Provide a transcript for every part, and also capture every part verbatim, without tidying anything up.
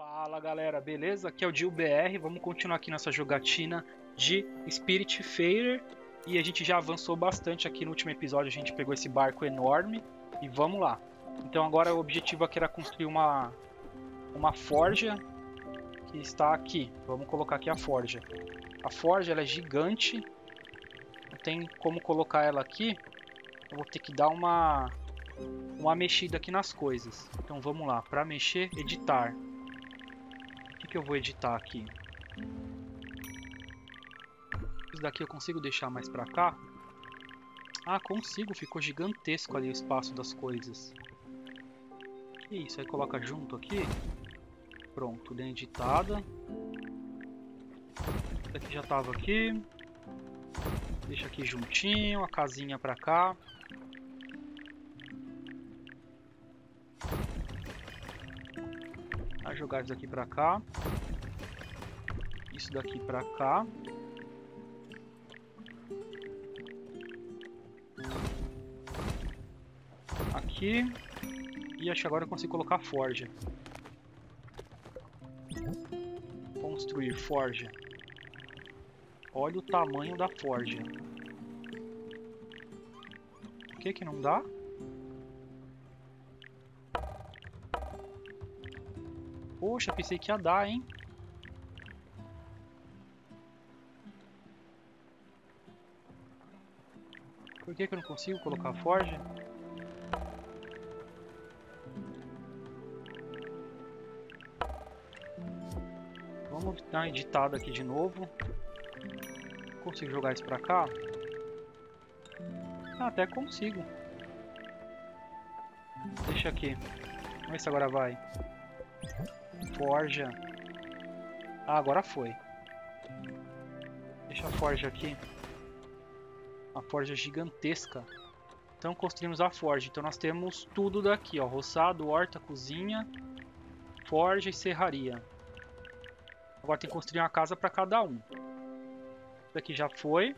Fala galera, beleza? Aqui é o Dil B R, vamos continuar aqui nossa jogatina de Spiritfarer. E a gente já avançou bastante aqui no último episódio, a gente pegou esse barco enorme e vamos lá. Então agora o objetivo aqui era construir uma, uma forja que está aqui. Vamos colocar aqui a forja. A forja ela é gigante, não tem como colocar ela aqui, eu vou ter que dar uma, uma mexida aqui nas coisas. Então vamos lá, para mexer, editar. O que eu vou editar aqui? Isso daqui eu consigo deixar mais pra cá? Ah, consigo, ficou gigantesco ali o espaço das coisas. Que isso, aí coloca junto aqui. Pronto, deu editada. Isso daqui já tava aqui. Deixa aqui juntinho, a casinha pra cá. Vou jogar isso daqui pra cá. Isso daqui pra cá. Aqui. E acho que agora eu consigo colocar forja. Construir forja. Olha o tamanho da forja. Por que que não dá? Poxa, pensei que ia dar, hein? Por que que eu não consigo colocar a forja? Vamos dar uma editada aqui de novo. Consigo jogar isso pra cá? Ah, até consigo. Deixa aqui. Vamos ver se agora vai. Forja. Ah, agora foi. Deixa a forja aqui. Uma forja gigantesca. Então construímos a forja. Então nós temos tudo daqui, ó. Roçado, horta, cozinha, forja e serraria. Agora tem que construir uma casa para cada um. Isso daqui já foi.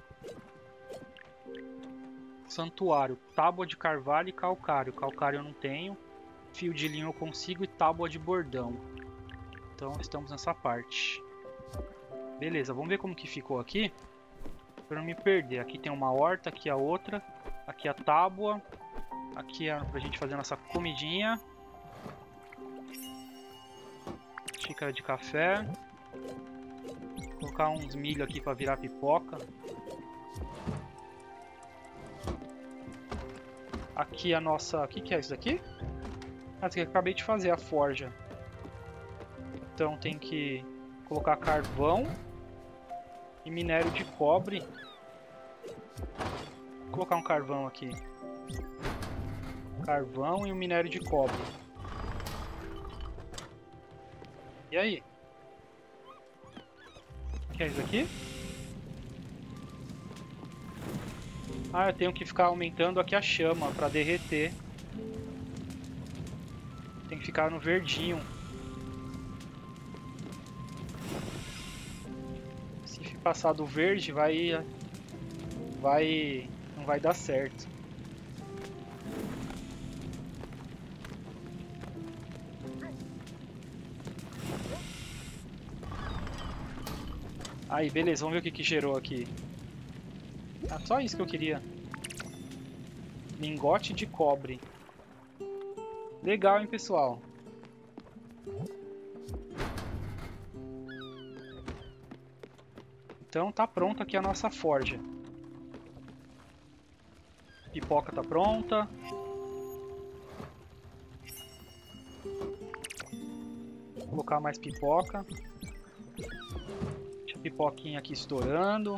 Santuário, tábua de carvalho e calcário. Calcário eu não tenho. Fio de linho eu consigo e tábua de bordão. Então estamos nessa parte. Beleza, vamos ver como que ficou aqui. Para não me perder. Aqui tem uma horta, aqui a outra. Aqui a tábua. Aqui é pra gente fazer nossa comidinha. Xícara de café. Vou colocar uns milho aqui para virar pipoca. Aqui a nossa... O que que é isso daqui? Ah, isso aqui eu acabei de fazer, a forja. Então tem que colocar carvão e minério de cobre. Vou colocar um carvão aqui. Carvão e um minério de cobre. E aí? O que é isso aqui? Ah, eu tenho que ficar aumentando aqui a chama para derreter. Tem que ficar no verdinho. Se passar do verde, vai... Vai... Não vai dar certo. Aí, beleza, vamos ver o que que gerou aqui. Ah, só isso que eu queria. Lingote de cobre. Legal, hein, pessoal? Então tá pronta aqui a nossa forja. Pipoca tá pronta. Vou colocar mais pipoca. Deixa a pipoquinha aqui estourando.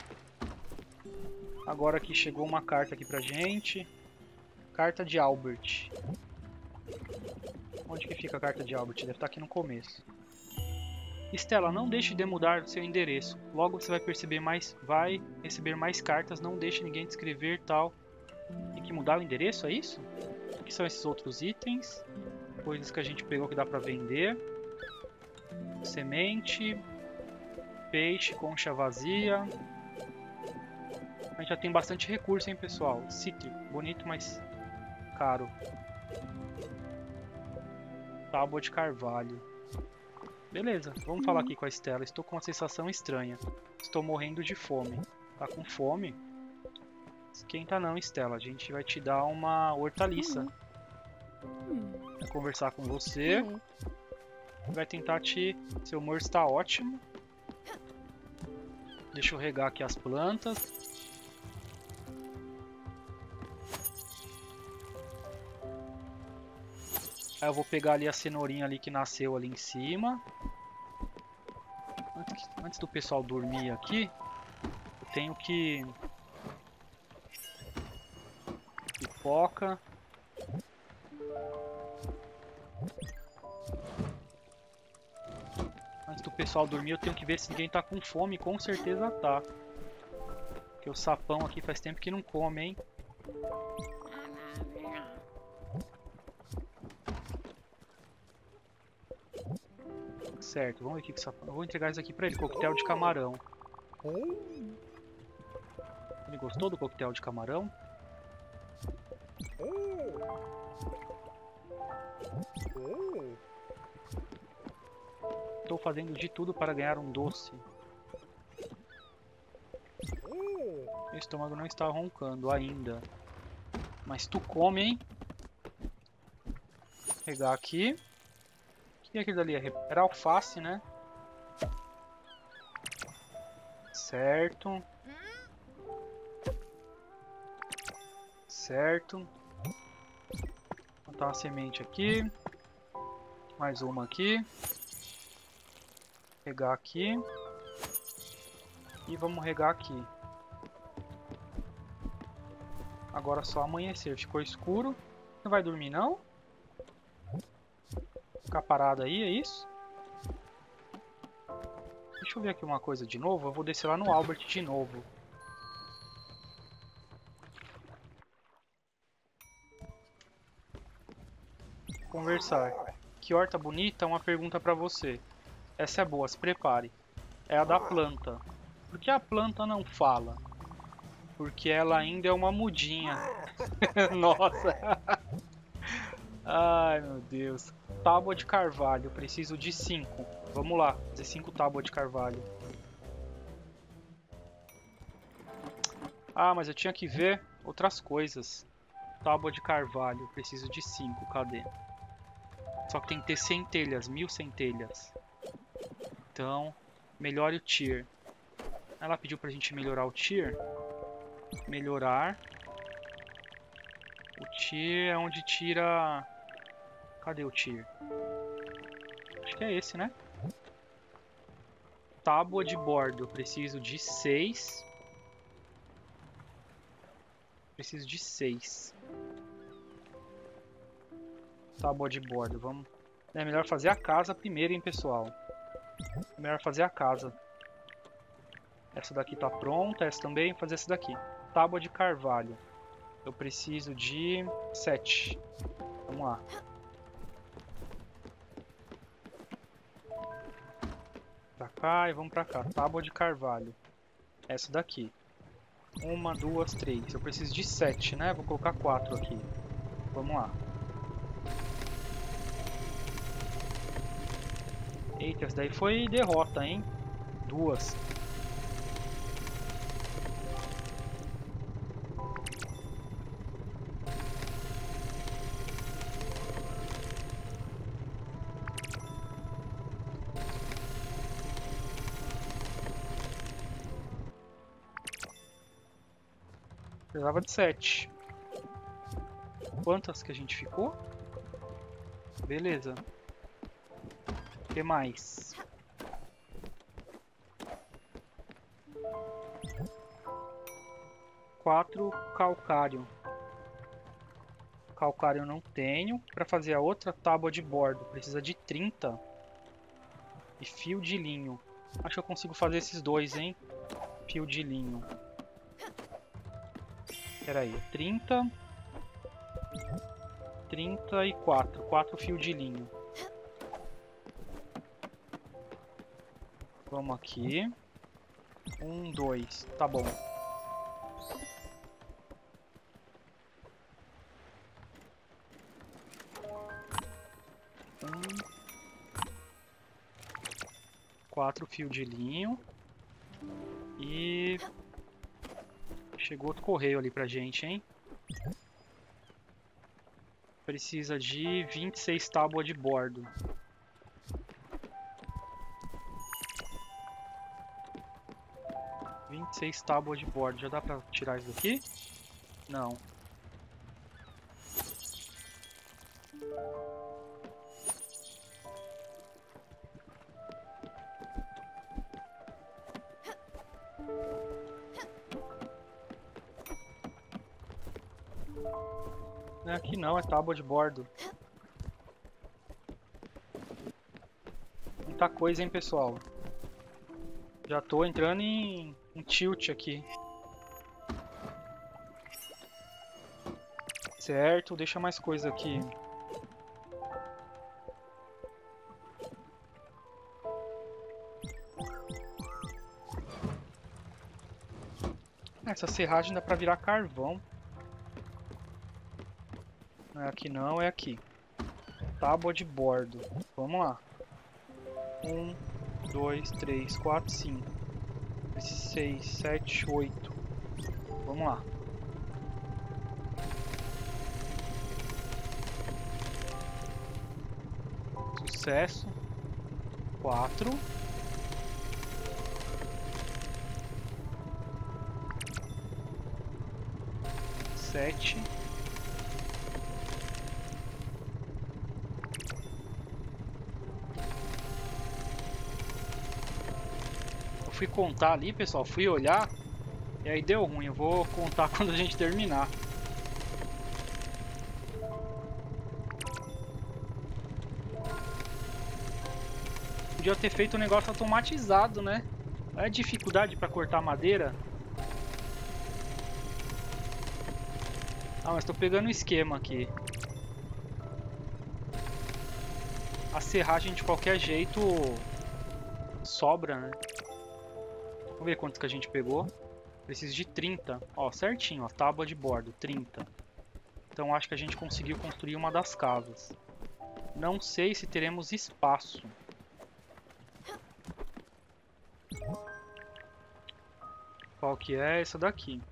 Agora aqui chegou uma carta aqui pra gente. Carta de Albert. Onde que fica a carta de Albert? Deve estar aqui no começo. Estela, não deixe de mudar seu endereço. Logo você vai perceber mais, vai receber mais cartas. Não deixe ninguém te escrever tal. Tem que mudar o endereço, é isso? O que são esses outros itens? Coisas que a gente pegou que dá pra vender. Semente. Peixe, concha vazia. A gente já tem bastante recurso, hein, pessoal? Cítrico, bonito, mas caro. Tábua de carvalho. Beleza, vamos falar aqui com a Estela. Estou com uma sensação estranha. Estou morrendo de fome. Tá com fome? Esquenta não, Estela. A gente vai te dar uma hortaliça. Vai conversar com você. Vai tentar te... Seu humor está ótimo. Deixa eu regar aqui as plantas. Aí eu vou pegar ali a cenourinha ali que nasceu ali em cima. Antes, que, antes do pessoal dormir aqui, eu tenho que... Pipoca. Antes do pessoal dormir, eu tenho que ver se ninguém tá com fome. Com certeza tá. Porque o sapão aqui faz tempo que não come, hein? Certo, vamos ver aqui com o sapão. Eu vou entregar isso aqui pra ele, coquetel de camarão. Ele gostou do coquetel de camarão? Estou fazendo de tudo para ganhar um doce. Meu estômago não está roncando ainda. Mas tu come, hein? Vou pegar aqui. O que é aquilo ali? Era alface, né? Certo. Certo. Vou botar uma semente aqui. Mais uma aqui. Pegar aqui. E vamos regar aqui. Agora só amanhecer. Ficou escuro. Não vai dormir não? Ficar parado aí, é isso? Deixa eu ver aqui uma coisa de novo. Eu vou descer lá no Albert de novo. Conversar. Que horta bonita, uma pergunta pra você. Essa é boa, se prepare. É a da planta. Por que a planta não fala? Porque ela ainda é uma mudinha. Nossa. Ai, meu Deus. Tábua de carvalho, preciso de cinco. Vamos lá, fazer cinco tábuas de carvalho. Ah, mas eu tinha que ver outras coisas. Tábua de carvalho, preciso de cinco, cadê? Só que tem que ter centelhas, mil centelhas. Então, melhore o tier. Ela pediu pra gente melhorar o tier. Melhorar. O tier é onde tira... Cadê o tier? Acho que é esse, né? Tábua de bordo. Preciso de seis. Preciso de seis. Tábua de bordo. Vamos... É melhor fazer a casa primeiro, hein, pessoal? É melhor fazer a casa. Essa daqui tá pronta. Essa também. Fazer essa daqui. Tábua de carvalho. Eu preciso de sete. Vamos lá. Pra cá e vamos pra cá. Tábua de carvalho. Essa daqui. Uma, duas, três. Eu preciso de sete, né? Vou colocar quatro aqui. Vamos lá. Eita, essa daí foi derrota, hein? Duas. Precisava de sete. Quantas que a gente ficou? Beleza. O que mais? Quatro calcário. Calcário eu não tenho. Para fazer a outra tábua de bordo, precisa de trinta. E fio de linho. Acho que eu consigo fazer esses dois, hein? Fio de linho. Pera aí, trinta. trinta e quatro. quatro fios de linho. Vamos aqui. Um, dois. Tá bom. Um. Quatro fios de linho. E... chegou outro correio ali pra gente, hein? Precisa de vinte e seis tábuas de bordo. vinte e seis tábuas de bordo. Já dá pra tirar isso daqui? Não. Não é aqui não, é tábua de bordo. Muita coisa, hein, pessoal. Já tô entrando em, em tilt aqui. Certo, deixa mais coisa aqui. Essa serragem dá pra virar carvão. Não é aqui não, é aqui. Tábua de bordo. Vamos lá. Um, dois, três, quatro, cinco, seis, sete, oito. Vamos lá. Sucesso. Quatro. Sete. Eu fui contar ali, pessoal. Fui olhar. E aí deu ruim. Eu vou contar quando a gente terminar. Podia ter feito um negócio automatizado, né? Olha a dificuldade para cortar madeira. Ah, mas tô pegando o esquema aqui. A serragem de qualquer jeito sobra, né? Vamos ver quantos que a gente pegou. Preciso de trinta. Ó, certinho, ó, tábua de bordo, trinta. Então acho que a gente conseguiu construir uma das casas. Não sei se teremos espaço. Qual que é essa daqui?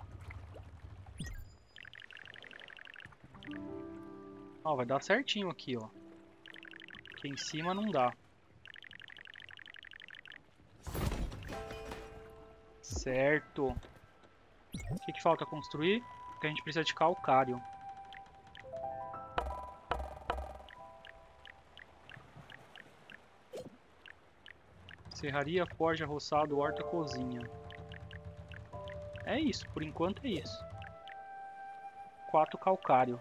Ó, vai dar certinho aqui, ó. Aqui em cima não dá. Certo. O que que falta construir? Porque a gente precisa de calcário. Serraria, forja, roçado, horta, cozinha. É isso, por enquanto é isso. Quatro calcário.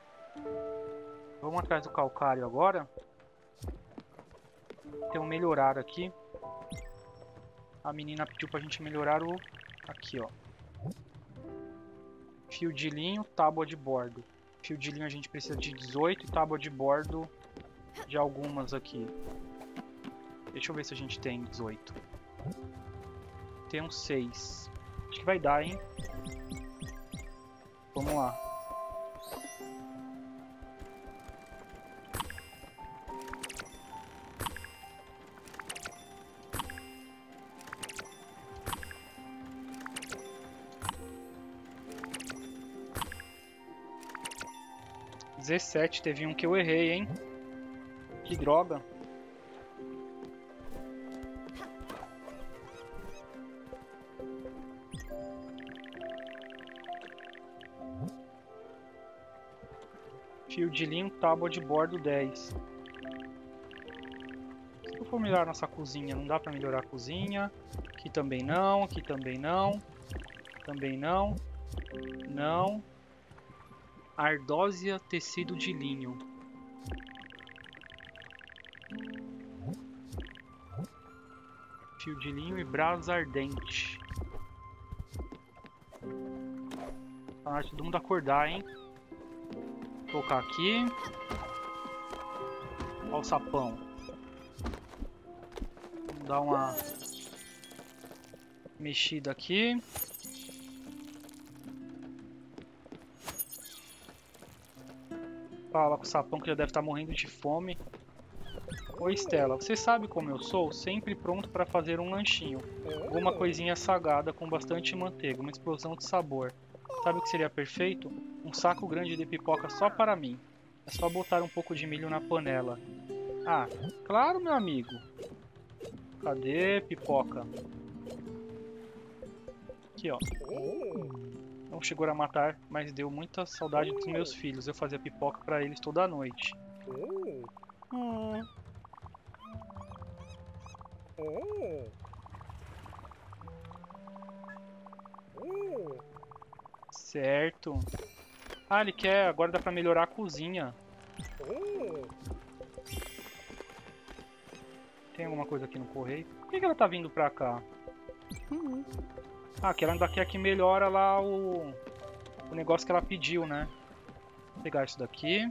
Vamos atrás do calcário agora. Tem um melhorar aqui. A menina pediu pra gente melhorar o... aqui, ó. Fio de linho, tábua de bordo. Fio de linho a gente precisa de dezoito e tábua de bordo de algumas aqui. Deixa eu ver se a gente tem dezoito. Tem uns seis. Acho que vai dar, hein? Vamos lá. dezessete, teve um que eu errei, hein? Que droga. Fio de linho, tábua de bordo dez. Se eu for melhorar nossa cozinha, não dá pra melhorar a cozinha. Aqui também não, aqui também não. Também não. Não. Ardósia, tecido de linho. Fio de linho e brasa ardente. Tá na hora de todo mundo acordar, hein? Vou colocar aqui. Olha o sapão. Vamos dar uma mexida aqui. Fala com o sapão que já deve estar morrendo de fome. Oi, Stella. Você sabe como eu sou? Sempre pronto para fazer um lanchinho. Uma coisinha salgada com bastante manteiga, uma explosão de sabor. Sabe o que seria perfeito? Um saco grande de pipoca só para mim. É só botar um pouco de milho na panela. Ah, claro, meu amigo. Cadê pipoca? Aqui, ó. Não chegou a matar, mas deu muita saudade dos meus filhos. Eu fazia pipoca para eles toda noite. Hum. Certo. Ah, ele quer. Agora dá pra melhorar a cozinha. Tem alguma coisa aqui no correio? Por que, que ela tá vindo pra cá? Ah, que ela ainda quer que melhora lá o, o negócio que ela pediu, né? Vou pegar isso daqui.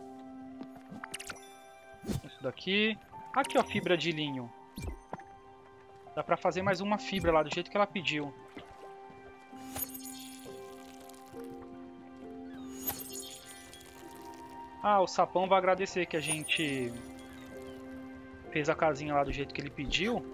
Isso daqui. Aqui, ó, fibra de linho. Dá pra fazer mais uma fibra lá, do jeito que ela pediu. Ah, o sapão vai agradecer que a gente fez a casinha lá do jeito que ele pediu.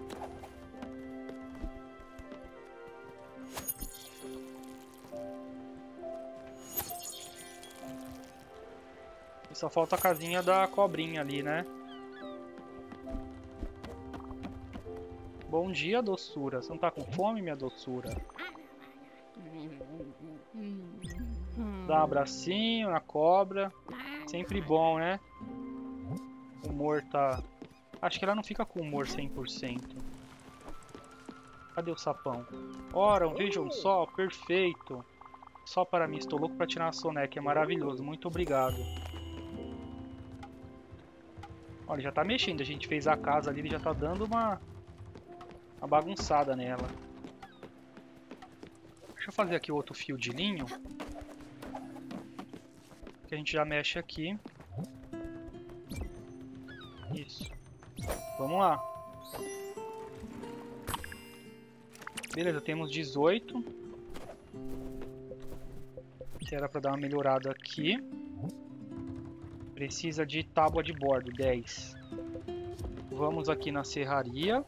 E só falta a casinha da cobrinha ali, né? Bom dia, doçura. Você não tá com fome, minha doçura? Dá um abracinho na cobra. Sempre bom, né? O humor tá... Acho que ela não fica com humor cem por cento. Cadê o sapão? Ora, um vejam só, perfeito. Só para mim, estou louco para tirar a soneca. É maravilhoso, muito obrigado. Olha, já tá mexendo. A gente fez a casa ali, ele já tá dando uma... Uma bagunçada nela. Deixa eu fazer aqui outro fio de linho. Que a gente já mexe aqui. Isso. Vamos lá. Beleza, temos dezoito. Que era para dar uma melhorada aqui. Precisa de tábua de bordo, dez. Vamos aqui na serraria.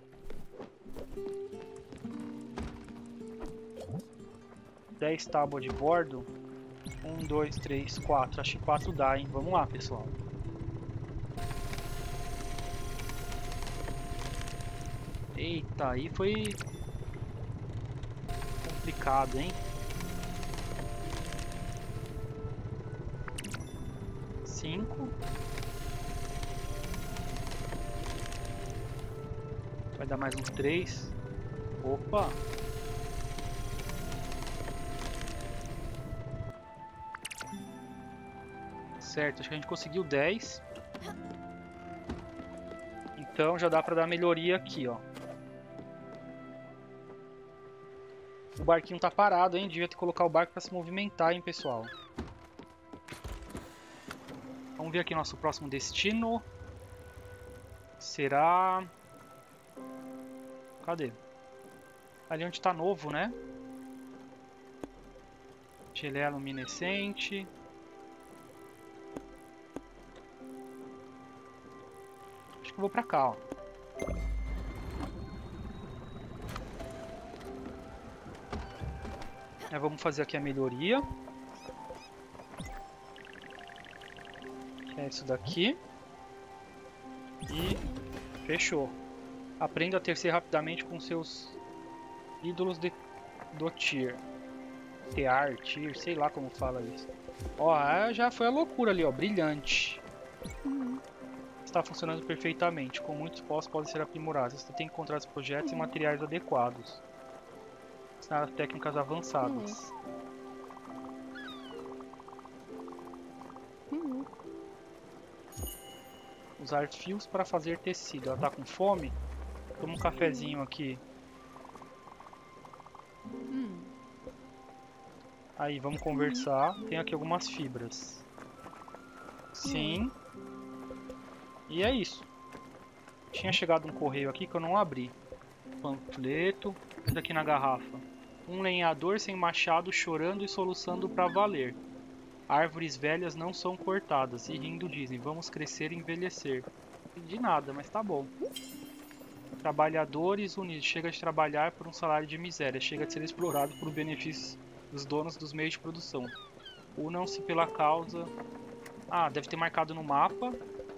dez tábuas de bordo. um, dois, três, quatro. Acho que quatro dá, hein? Vamos lá, pessoal. Eita, aí foi complicado, hein? cinco. Vai dar mais uns três. Opa! Certo, acho que a gente conseguiu dez. Então já dá pra dar melhoria aqui, ó. O barquinho tá parado, hein? Devia ter que colocar o barco pra se movimentar, hein, pessoal. Vamos ver aqui nosso próximo destino. Será... Cadê? Ali onde tá novo, né? Geleia luminescente. Acho que eu vou pra cá, ó. Aí vamos fazer aqui a melhoria. Que é isso daqui. E fechou. Aprenda a tecer rapidamente com seus ídolos de, do tier. Tear, tier, sei lá como fala isso. Ó, já foi a loucura ali, ó. Brilhante. Está funcionando perfeitamente. Com muitos postos podem ser aprimorados. Você tem que encontrar os projetos e materiais adequados. Ensinar as técnicas avançadas. Usar fios para fazer tecido. Ela tá com fome? Toma um cafezinho aqui. Aí, vamos conversar. Tem aqui algumas fibras. Sim. E é isso. Tinha chegado um correio aqui que eu não abri. Panfleto. Esse aqui na garrafa. Um lenhador sem machado chorando e soluçando pra valer. Árvores velhas não são cortadas. E rindo dizem, vamos crescer e envelhecer. De nada, mas tá bom. Trabalhadores unidos. Chega de trabalhar por um salário de miséria. Chega de ser explorado por benefícios dos donos dos meios de produção. Unam-se pela causa... Ah, deve ter marcado no mapa.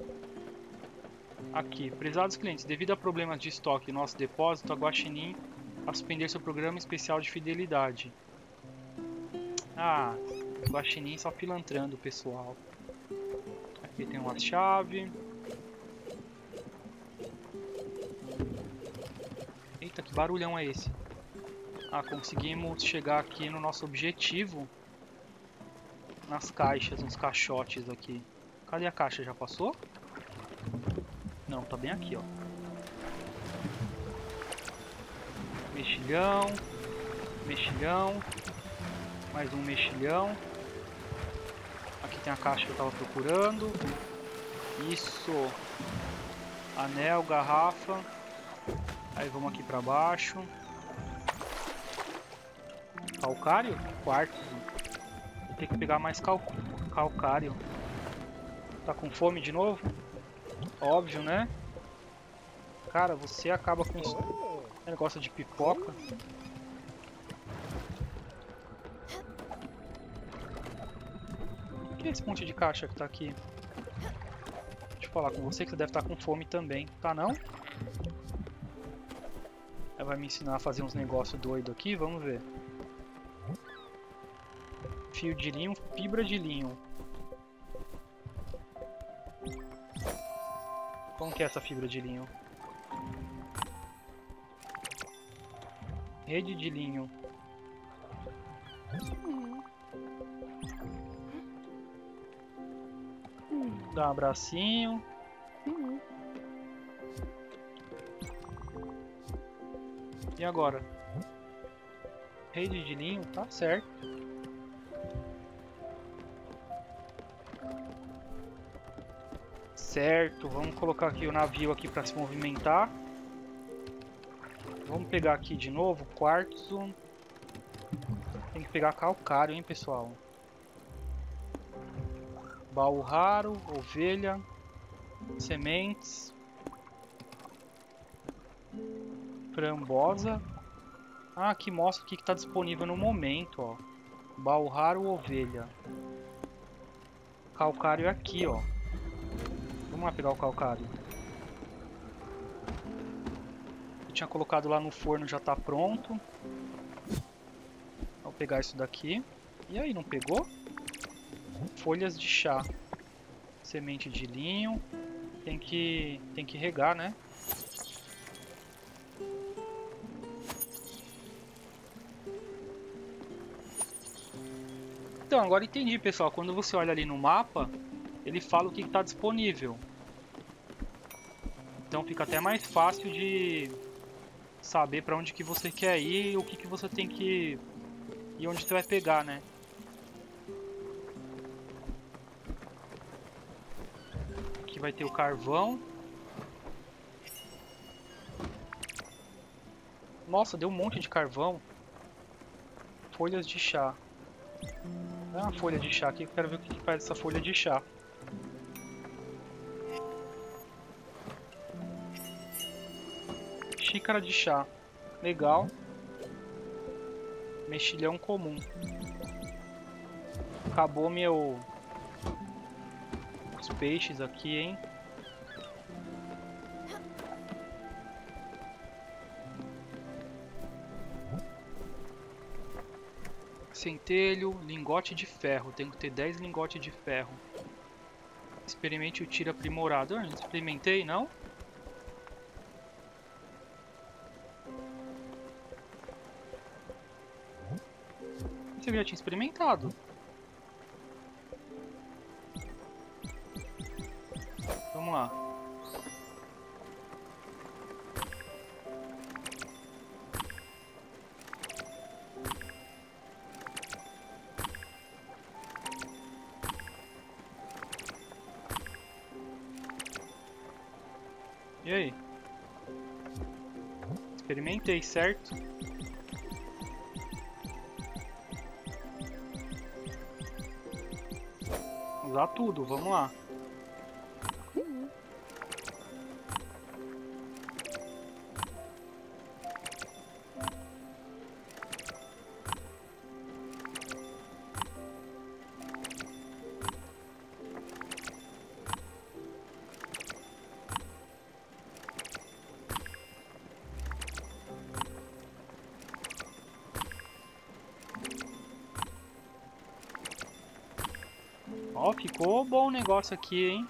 Aqui. Prezados clientes, devido a problemas de estoque em nosso depósito, a Guaxinim a suspender seu programa especial de fidelidade. Ah, Guaxinim só pilantrando o pessoal. Aqui tem uma chave. Eita, que barulhão é esse? Ah, conseguimos chegar aqui no nosso objetivo. Nas caixas, nos caixotes aqui. Cadê a caixa? Já passou? Não, tá bem aqui, ó. Mexilhão. Mexilhão. Mais um mexilhão. Aqui tem a caixa que eu tava procurando. Isso. Anel, garrafa. Aí vamos aqui pra baixo. Calcário? Quartzo. Vou ter que pegar mais cal... calcário. Tá com fome de novo? Óbvio, né? Cara, você acaba com esse negócio de pipoca. O que é esse monte de caixa que tá aqui? Deixa eu falar com você que você deve estar com fome também. Tá não? Ela vai me ensinar a fazer uns negócios doidos aqui, vamos ver. Fio de linho, fibra de linho. Como que é essa fibra de linho? Rede de linho. Dá um abracinho. E agora? Rede de linho, tá certo. Certo, vamos colocar aqui o navio aqui para se movimentar. Vamos pegar aqui de novo quartzo. Tem que pegar calcário, hein, pessoal. Baú raro, ovelha, sementes, frambosa. Ah, aqui mostra o que está disponível no momento, ó. Baú raro, ovelha. Calcário aqui, ó. Vamos lá pegar o calcário. Eu tinha colocado lá no forno, já está pronto. Vou pegar isso daqui. E aí, não pegou? Folhas de chá. Semente de linho. Tem que, tem que regar, né? Então, agora entendi, pessoal. Quando você olha ali no mapa, ele fala o que está disponível. Então fica até mais fácil de saber para onde que você quer ir e o que que você tem que... e onde você vai pegar, né? Aqui vai ter o carvão. Nossa, deu um monte de carvão. Folhas de chá. Dá uma folha de chá aqui, eu quero ver o que que faz essa folha de chá. Xícara de chá. Legal. Mexilhão comum. Acabou meu... os peixes aqui, hein? Centelho, lingote de ferro. Tenho que ter dez lingotes de ferro. Experimente o tiro aprimorado. Eu não experimentei, não? Eu já tinha experimentado. Vamos lá. E aí? Experimentei, certo? Usar tudo, vamos lá. Ó, ficou bom o negócio aqui, hein?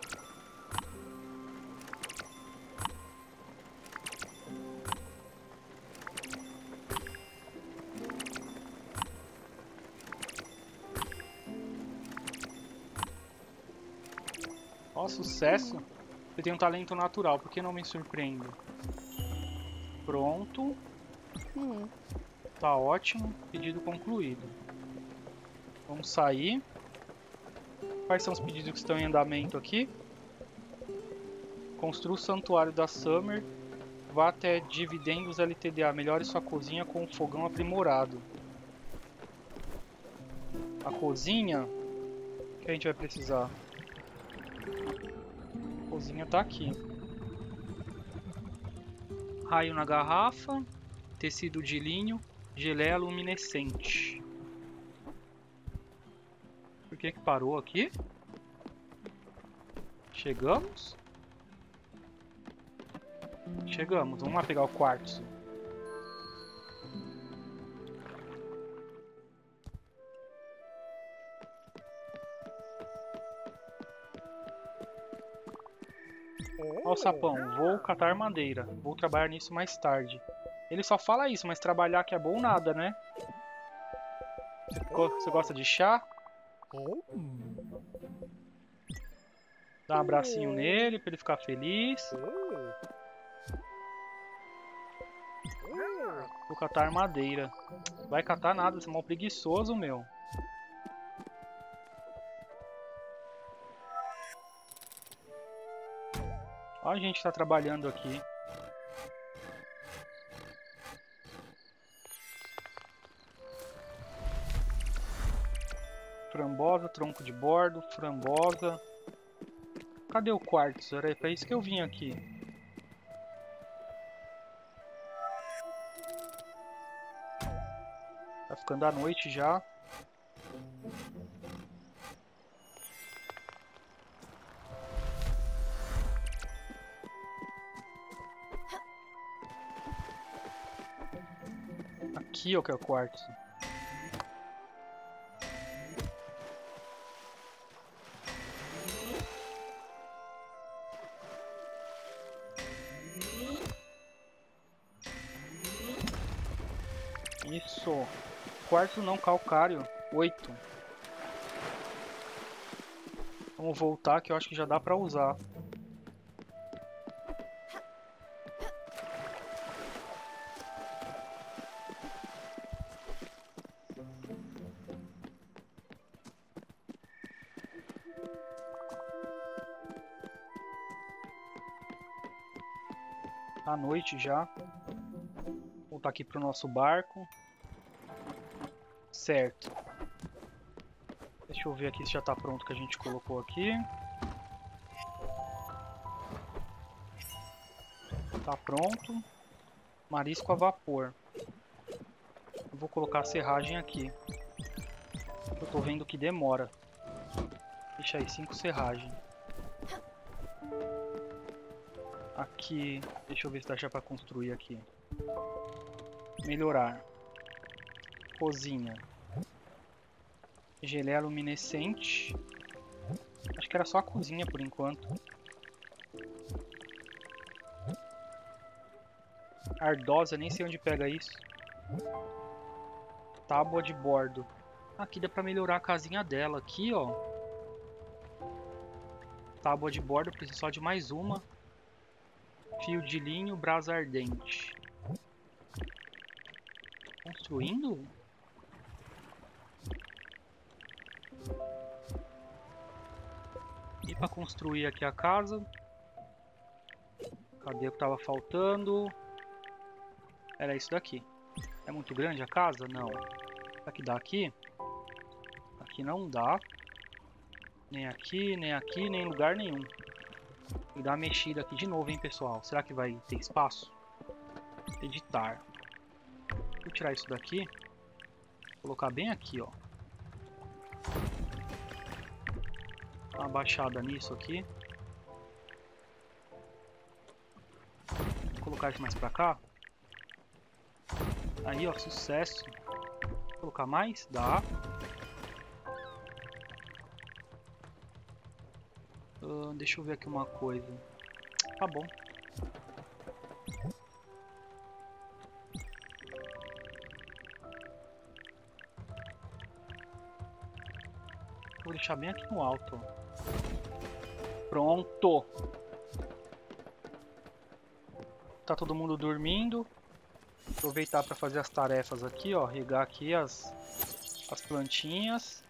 Ó, sucesso. Eu tenho um talento natural, por que não me surpreendo? Pronto. Hum. Tá ótimo. Pedido concluído. Vamos sair. Quais são os pedidos que estão em andamento aqui? Construa o santuário da Summer. Vá até Dividendos L T D A. Melhore sua cozinha com um fogão aprimorado. A cozinha? O que a gente vai precisar? A cozinha tá aqui. Raio na garrafa. Tecido de linho. Geleia luminescente. Por que que parou aqui? Chegamos? Chegamos. Vamos lá pegar o quartzo. Ó o sapão. Vou catar madeira. Vou trabalhar nisso mais tarde. Ele só fala isso, mas trabalhar que é bom nada, né? Você, você gosta de chá? Dá um abracinho nele pra ele ficar feliz. Vou catar madeira. Vai catar nada, você é mal preguiçoso, meu. Ó, a gente tá trabalhando aqui. Frambosa, tronco de bordo, frambosa. Cadê o quartzo? Era pra isso que eu vim aqui. Tá ficando à noite já. Aqui, ó, que é o quartzo. Isso. Quartzo não calcário. oito. Vamos voltar que eu acho que já dá pra usar. À noite já. Vou voltar aqui pro nosso barco. Certo. Deixa eu ver aqui se já tá pronto o que a gente colocou aqui. Tá pronto. Marisco a vapor. Eu vou colocar a serragem aqui. Eu tô vendo que demora. Deixa aí, cinco serragens. Aqui, deixa eu ver se dá já pra construir aqui. Melhorar. Cozinha. Geleia luminescente. Acho que era só a cozinha por enquanto. Ardosa, nem sei onde pega isso. Tábua de bordo. Aqui dá pra melhorar a casinha dela. Aqui, ó. Tábua de bordo, preciso só de mais uma. Fio de linho, brasa ardente. Construindo? E para construir aqui a casa? Cadê o que tava faltando? Era isso daqui. É muito grande a casa? Não. Será que dá aqui? Aqui não dá. Nem aqui, nem aqui, nem em lugar nenhum. Vou dar uma mexida aqui de novo, hein, pessoal. Será que vai ter espaço? Editar. Vou tirar isso daqui. Colocar bem aqui, ó. Dar uma baixada nisso aqui. Vou colocar isso mais pra cá. Aí, ó, sucesso. Vou colocar mais? Dá. Uh, deixa eu ver aqui uma coisa. Tá bom. Vou deixar bem aqui no alto. Ó. Pronto. Tá todo mundo dormindo. Aproveitar para fazer as tarefas aqui, ó. Regar aqui as, as plantinhas.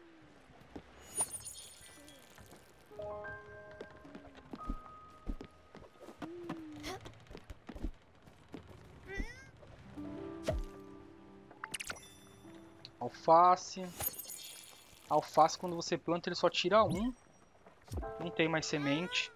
Alface. Alface, quando você planta, ele só tira um. Não tem mais semente.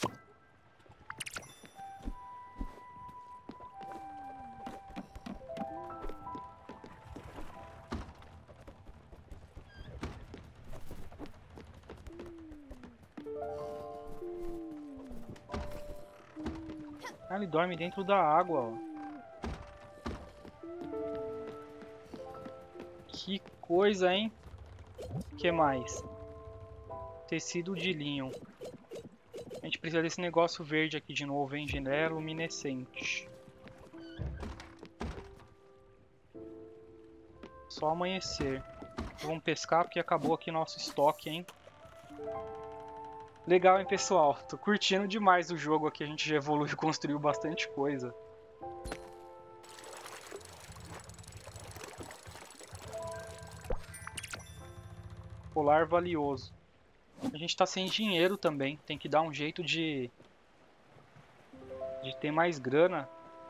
Ah, ele dorme dentro da água, ó. Que coisa, hein? O que mais? Tecido de linho. A gente precisa desse negócio verde aqui de novo, hein? Genera luminescente. Só amanhecer. Vamos pescar porque acabou aqui nosso estoque, hein? Legal, hein, pessoal? Tô curtindo demais o jogo aqui. A gente já evoluiu e construiu bastante coisa. Colar valioso. A gente tá sem dinheiro também. Tem que dar um jeito de... de ter mais grana.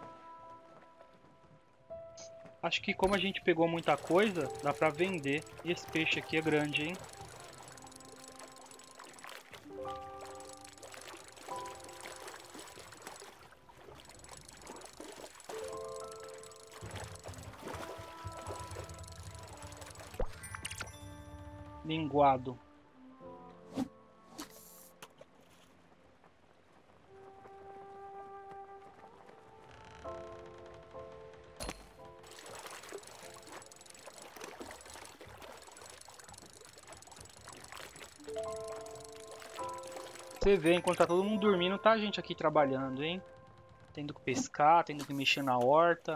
Acho que como a gente pegou muita coisa, dá pra vender. E esse peixe aqui é grande, hein? Linguado. Você vê, enquanto tá todo mundo dormindo, tá a gente aqui trabalhando, hein? Tendo que pescar, tendo que mexer na horta.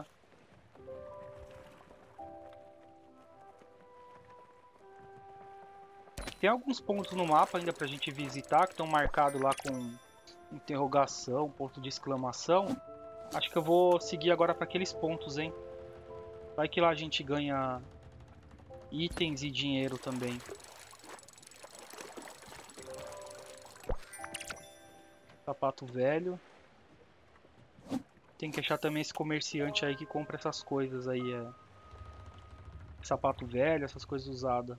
Tem alguns pontos no mapa ainda pra gente visitar, que estão marcados lá com interrogação, ponto de exclamação. Acho que eu vou seguir agora para aqueles pontos, hein? Vai que lá a gente ganha itens e dinheiro também. Sapato velho. Tem que achar também esse comerciante aí que compra essas coisas aí. É... Sapato velho, essas coisas usadas.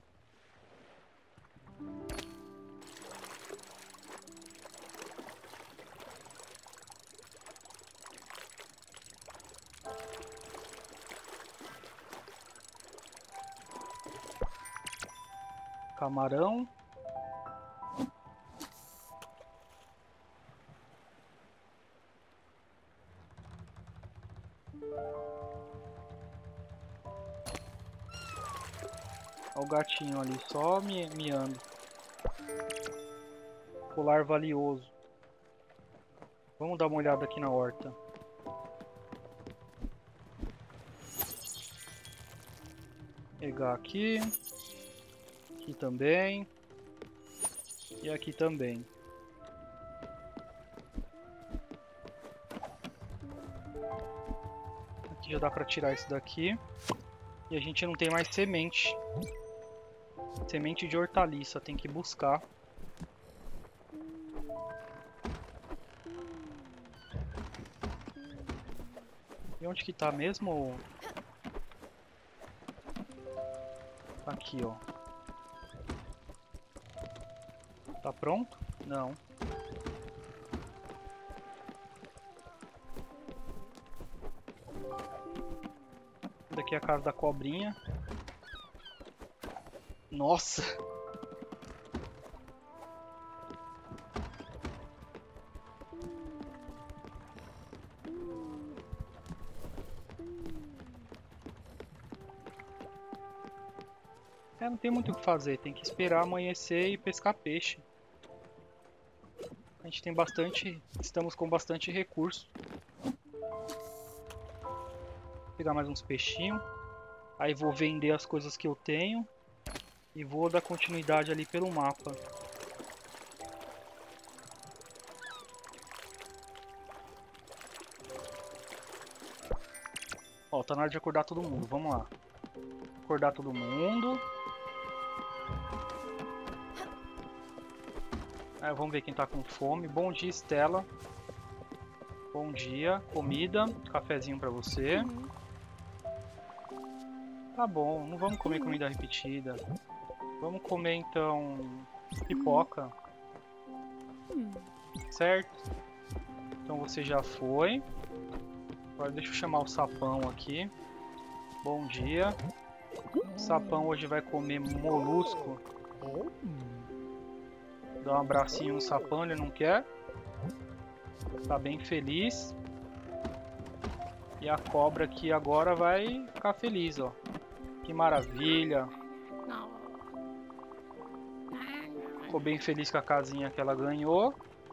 Camarão. Olha o gatinho ali, só mi miando. Colar valioso. Vamos dar uma olhada aqui na horta. Pegar aqui. Aqui também. E aqui também. Aqui já dá pra tirar isso daqui. E a gente não tem mais semente. Semente de hortaliça, tem que buscar. E onde que tá mesmo? Aqui, ó. Tá pronto? Não. Daqui é a casa da cobrinha. Nossa! É, não tem muito o que fazer, tem que esperar amanhecer e pescar peixe. gente tem bastante... Estamos com bastante recurso. Vou pegar mais uns peixinhos. Aí vou vender as coisas que eu tenho. E vou dar continuidade ali pelo mapa. Ó, tá na hora de acordar todo mundo. Vamos lá. Acordar todo mundo. Aí, vamos ver quem tá com fome. Bom dia, Estela. Bom dia. Comida. Cafezinho pra você. Tá bom, não vamos comer comida repetida. Vamos comer então pipoca. Certo? Então você já foi. Agora deixa eu chamar o Sapão aqui. Bom dia. O Sapão hoje vai comer molusco. Dá um abracinho no Sapão, ele não quer. Tá bem feliz. E a cobra aqui agora vai ficar feliz, ó. Que maravilha. Ficou bem feliz com a casinha que ela ganhou.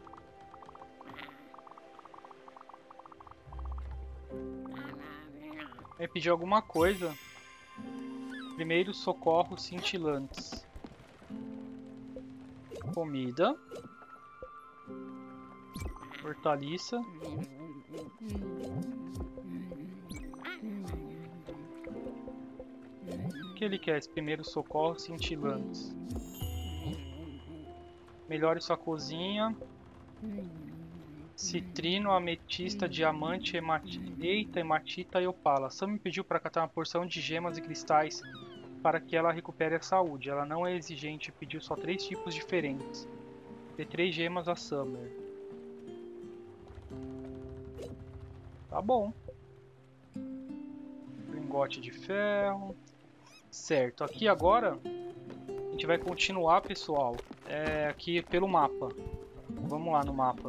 Vai pedir alguma coisa. Primeiro socorros cintilantes. Comida. Hortaliça. O que ele quer? Esse primeiro socorro cintilantes. Melhore sua cozinha. Citrino, ametista, diamante, hematita, eita, hematita e opala. Sam me pediu para catar uma porção de gemas e cristais para que ela recupere a saúde. Ela não é exigente e pediu só três tipos diferentes. Dê três gemas a Summer. Tá bom. Lingote de ferro. Certo, aqui agora a gente vai continuar, pessoal, é, aqui pelo mapa. Vamos lá no mapa.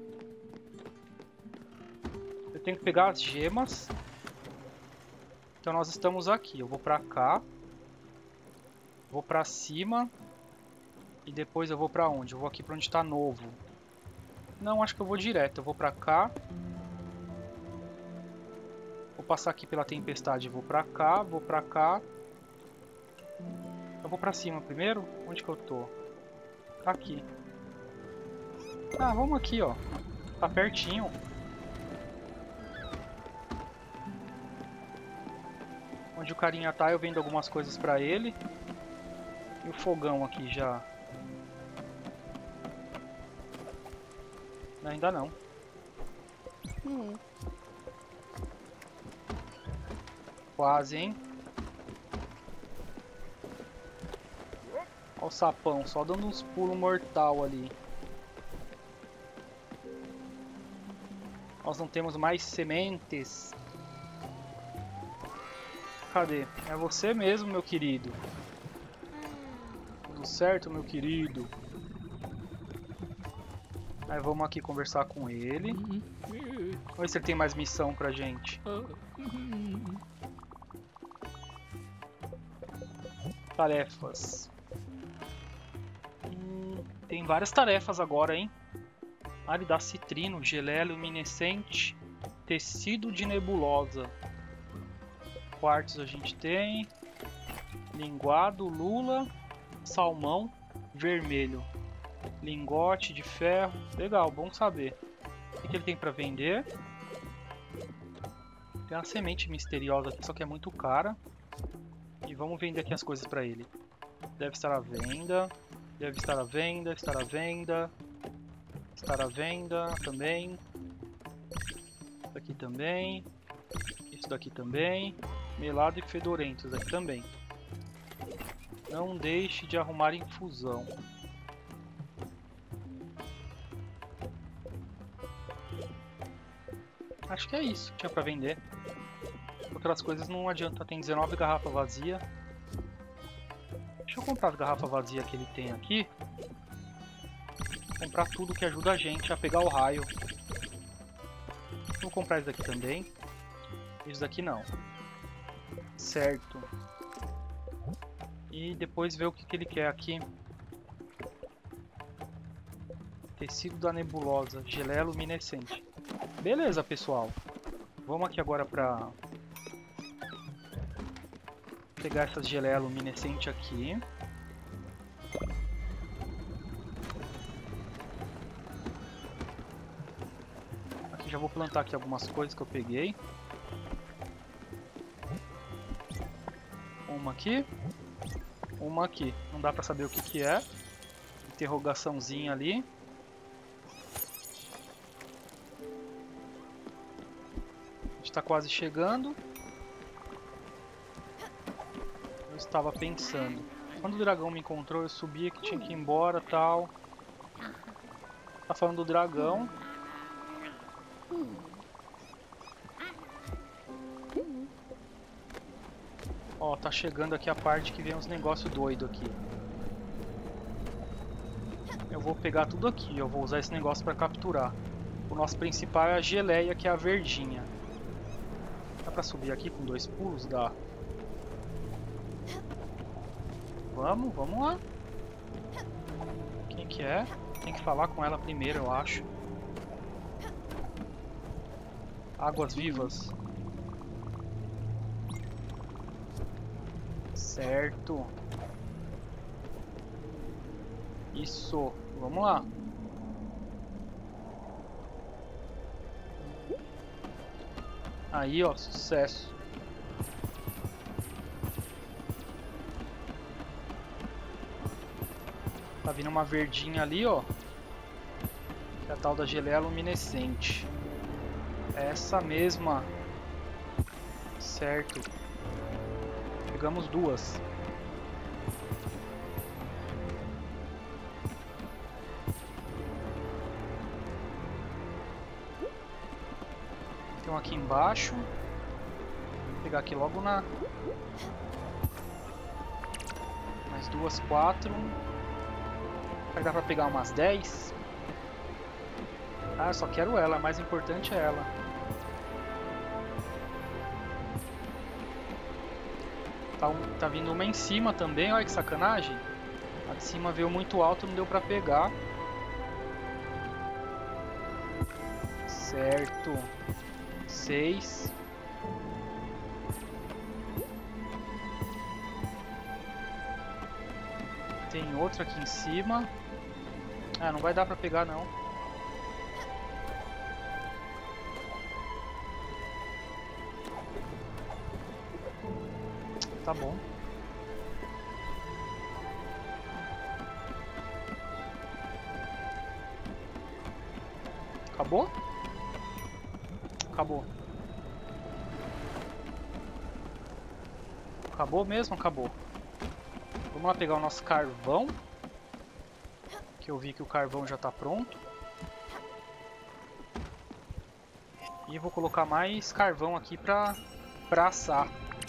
Eu tenho que pegar as gemas. Então nós estamos aqui. Eu vou pra cá. Vou pra cima. E depois eu vou pra onde? Eu vou aqui pra onde tá novo. Não, acho que eu vou direto. Eu vou pra cá. Vou passar aqui pela tempestade. Vou pra cá, vou pra cá. Eu vou pra cima primeiro? Onde que eu tô? Aqui. Ah, vamos aqui, ó. Tá pertinho. Onde o carinha tá, eu vendo algumas coisas pra ele. E o fogão aqui já. Ainda não. Hum. Quase, hein? Olha o sapão, só dando uns pulos mortal ali. Nós não temos mais sementes. Cadê? É você mesmo, meu querido. Tudo certo, meu querido? Aí vamos aqui conversar com ele. Vamos ver se ele tem mais missão pra gente. Tarefas. Hum, tem várias tarefas agora, hein? Área da citrino, geleia luminescente, tecido de nebulosa. Quartos a gente tem. Linguado, lula, salmão, vermelho. Lingote de ferro. Legal, bom saber. O que, que ele tem pra vender? Tem uma semente misteriosa aqui, só que é muito cara. E vamos vender aqui as coisas pra ele. Deve estar à venda. Deve estar à venda, estar à venda. Estar à venda também. Isso daqui também. Isso daqui também. Melado e fedorento, isso daqui também. Não deixe de arrumar infusão. Acho que é isso que tinha pra vender. Outras coisas não adianta, tem dezenove garrafas vazias. Deixa eu comprar as garrafas vazias que ele tem aqui. Comprar tudo que ajuda a gente a pegar o raio. Vou comprar isso daqui também. Isso daqui não. Certo. E depois ver o que, que ele quer aqui. Tecido da nebulosa, geleia luminescente. Beleza, pessoal. Vamos aqui agora pra pegar essas geleias luminescentes aqui. Aqui já vou plantar aqui algumas coisas que eu peguei. Uma aqui. Uma aqui. Não dá pra saber o que que é. Interrogaçãozinha ali. A gente tá quase chegando. Eu estava pensando. Quando o dragão me encontrou, eu sabia que tinha que ir embora, tal. Tá falando do dragão. Ó, tá chegando aqui a parte que vem uns negócios doidos aqui. Eu vou pegar tudo aqui, eu vou usar esse negócio pra capturar. O nosso principal é a geleia, que é a verdinha. Dá pra subir aqui com dois pulos? Dá. Vamos, vamos lá. Quem que é? Tem que falar com ela primeiro, eu acho. Águas vivas. Certo. Isso. Vamos lá. Aí, ó, sucesso. Tá vindo uma verdinha ali, ó. Que é a tal da geleia luminescente. Essa mesma. Certo. Pegamos duas. Tem um aqui embaixo. Vou pegar aqui logo na... Mais duas, quatro. Vai dar pra pegar umas dez. Ah, eu só quero ela. A mais importante é ela. Tá, um, tá vindo uma em cima também. Olha que sacanagem. A de cima veio muito alto, não deu pra pegar. Certo. Seis. Tem outra aqui em cima. Ah, não vai dar pra pegar não. Tá bom. Acabou? Acabou. Acabou mesmo? Acabou. Vamos lá pegar o nosso carvão. Que eu vi que o carvão já está pronto. E vou colocar mais carvão aqui para para assar.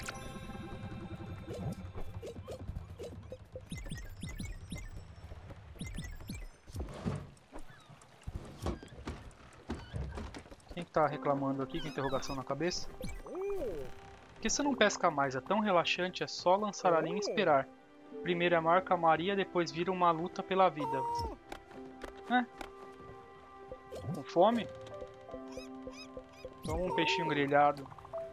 Quem tá reclamando aqui com interrogação na cabeça? Por que você não pesca mais? É tão relaxante, é só lançar a linha e esperar. Primeiro é a maior calmaria, depois vira uma luta pela vida. É. Com fome? Então um peixinho grelhado.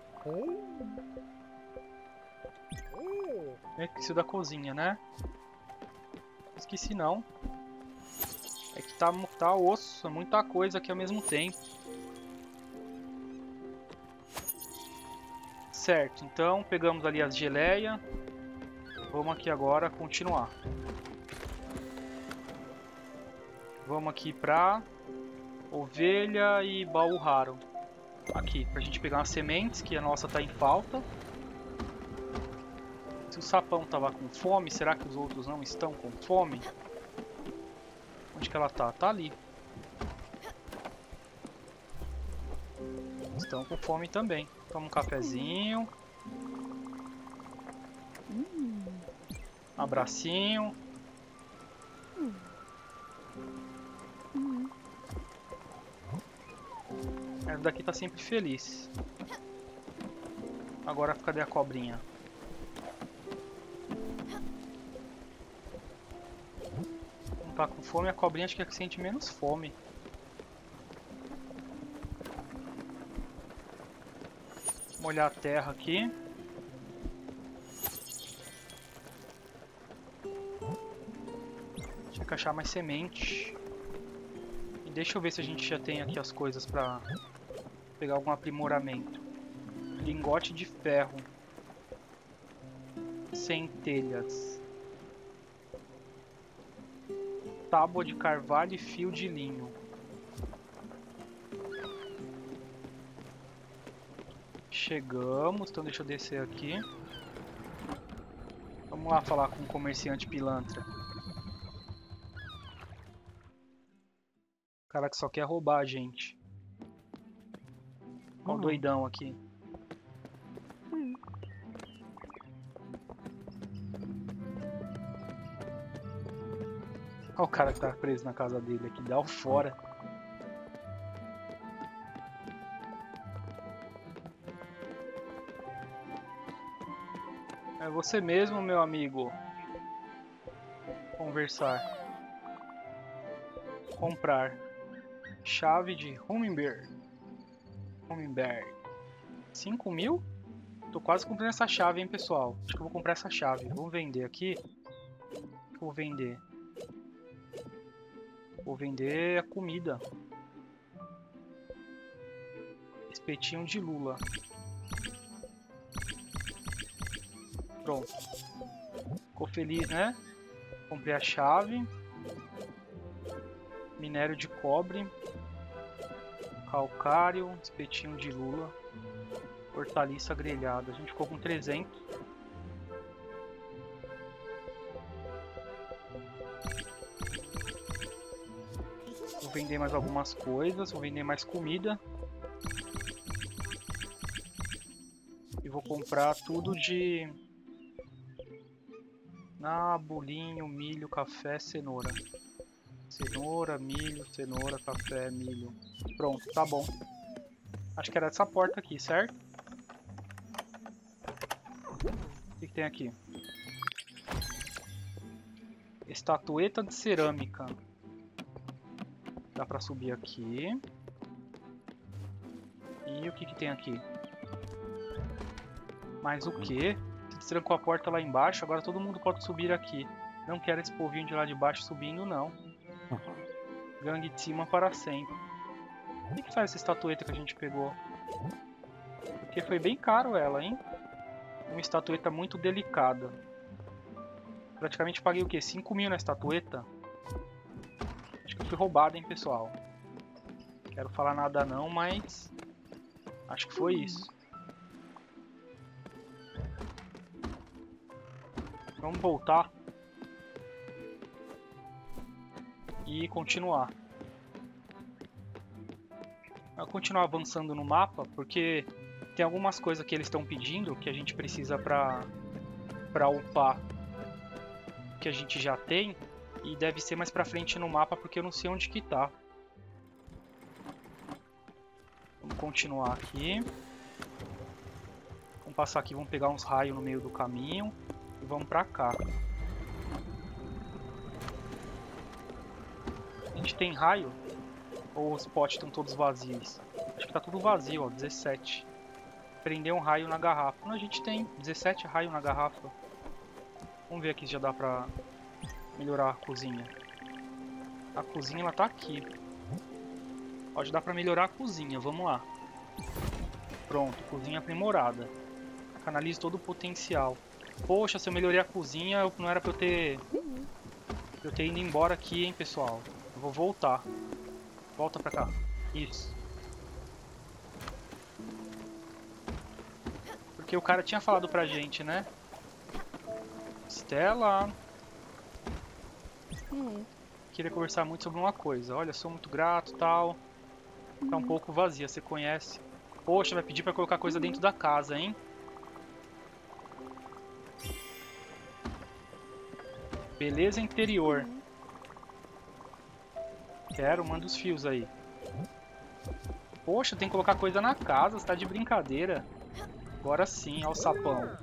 É que isso da cozinha, né? Esqueci não. É que tá, tá osso, é muita coisa aqui ao mesmo tempo. Certo, então pegamos ali as geleias. Vamos aqui agora continuar. Vamos aqui pra ovelha e baú raro. Aqui, pra gente pegar umas sementes, que a nossa tá em falta. Se o sapão tava com fome, será que os outros não estão com fome? Onde que ela tá? Tá ali. Estão com fome também. Toma um cafezinho. Um abracinho. Essa daqui tá sempre feliz. Agora cadê a cobrinha? Tá com fome, a cobrinha acho que é que sente menos fome. Vamos olhar a terra aqui. Tinha que achar mais semente. E deixa eu ver se a gente já tem aqui as coisas pra pegar algum aprimoramento. Lingote de ferro. Centelhas. Tábua de carvalho e fio de linho. Chegamos, então deixa eu descer aqui. Vamos lá falar com o comerciante pilantra. O cara que só quer roubar a gente. Olha o doidão aqui. Olha o cara que tá preso na casa dele aqui, dá o fora. É você mesmo, meu amigo. Conversar. Comprar. Chave de Hummingbird. Hummingbird. cinco mil? Tô quase comprando essa chave, hein, pessoal. Acho que eu vou comprar essa chave. Vamos vender aqui. O que eu vou vender? Vou vender a comida. Espetinho de lula. Pronto. Ficou feliz, né? Comprei a chave. Minério de cobre. Calcário. Espetinho de lula. Hortaliça grelhada. A gente ficou com trezentos. Vou vender mais algumas coisas. Vou vender mais comida. E vou comprar tudo de... Ah, bolinho, milho, café, cenoura. Cenoura, milho, cenoura, café, milho. Pronto, tá bom. Acho que era essa porta aqui, certo? O que, que tem aqui? Estatueta de cerâmica. Dá pra subir aqui. E o que, que tem aqui? Mais o quê? Trancou a porta lá embaixo, agora todo mundo pode subir aqui. Não quero esse povinho de lá de baixo subindo, não. Gangue de cima para sempre. O que, que faz essa estatueta que a gente pegou? Porque foi bem caro ela, hein? Uma estatueta muito delicada. Praticamente paguei o quê? cinco mil na estatueta? Acho que eu fui roubado, hein, pessoal? Quero falar nada não, mas... acho que foi isso. Vamos voltar e continuar. Vou continuar avançando no mapa, porque tem algumas coisas que eles estão pedindo que a gente precisa para para upar, que a gente já tem, e deve ser mais pra frente no mapa, porque eu não sei onde que tá. Vamos continuar aqui. Vamos passar aqui, vamos pegar uns raios no meio do caminho. E vamos pra cá. A gente tem raio? Ou os potes estão todos vazios? Acho que tá tudo vazio, ó. dezessete. Prender um raio na garrafa. Não, a gente tem dezessete raios na garrafa. Vamos ver aqui se já dá pra melhorar a cozinha. A cozinha, ela tá aqui. Pode dar pra melhorar a cozinha. Vamos lá. Pronto, cozinha aprimorada. Canalize todo o potencial. Poxa, se eu melhorei a cozinha, não era pra eu ter... eu ter ido embora aqui, hein, pessoal. Eu vou voltar. Volta pra cá. Isso. Porque o cara tinha falado pra gente, né? Stella. Hum. Queria conversar muito sobre uma coisa. Olha, sou muito grato e tal. Tá um pouco vazia, você conhece. Poxa, vai pedir pra colocar coisa dentro da casa, hein? Beleza interior. Quero, manda os fios aí. Poxa, tem que colocar coisa na casa, você tá de brincadeira. Agora sim, ó o sapão.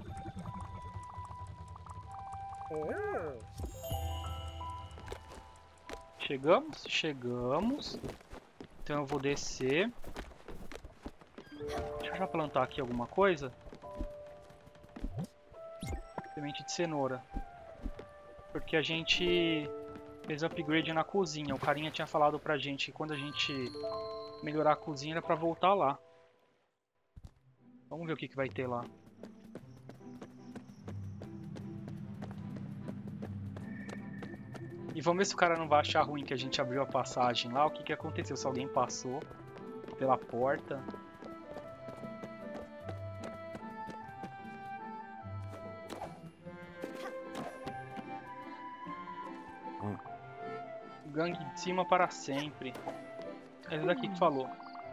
Chegamos? Chegamos. Então eu vou descer. Deixa eu já plantar aqui alguma coisa. Semente de cenoura. Porque a gente fez upgrade na cozinha. O carinha tinha falado pra gente que quando a gente melhorar a cozinha era pra voltar lá. Vamos ver o que, que vai ter lá. E vamos ver se o cara não vai achar ruim que a gente abriu a passagem lá. O que, que aconteceu? Se alguém passou pela porta. Gangue de cima para sempre. É esse daqui que falou.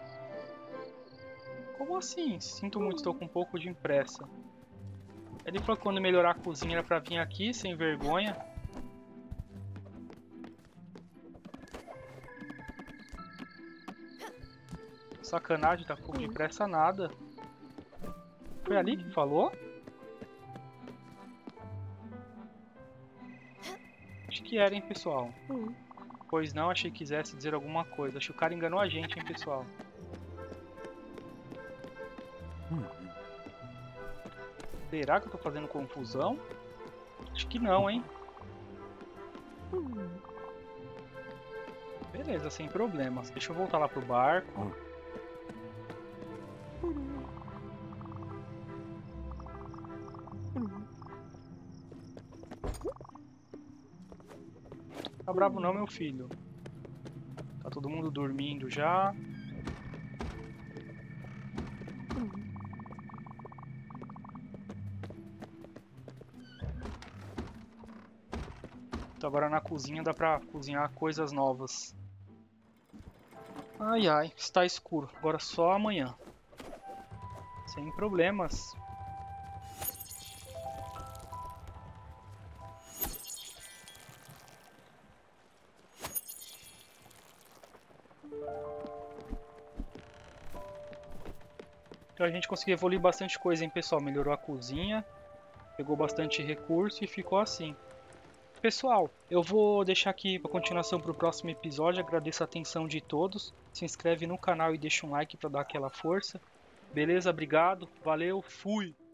Como assim? Sinto muito, estou com um pouco de pressa. Ele falou que quando melhorar a cozinha era pra vir aqui, sem vergonha. Sacanagem, tá com pouco de pressa nada. Foi ali que falou? Acho que era, hein, pessoal. Pois não, achei que quisesse dizer alguma coisa. Acho que o cara enganou a gente, hein, pessoal. Será que eu tô fazendo confusão? Acho que não, hein? Beleza, sem problemas. Deixa eu voltar lá pro barco. Tá bravo não, meu filho. Tá todo mundo dormindo já. Então agora na cozinha dá pra cozinhar coisas novas. Ai ai, está escuro. Agora só amanhã. Sem problemas. Então a gente conseguiu evoluir bastante coisa, hein, pessoal. Melhorou a cozinha. Pegou bastante recurso e ficou assim. Pessoal, eu vou deixar aqui a continuação para o próximo episódio. Agradeço a atenção de todos. Se inscreve no canal e deixa um like para dar aquela força. Beleza? Obrigado. Valeu. Fui.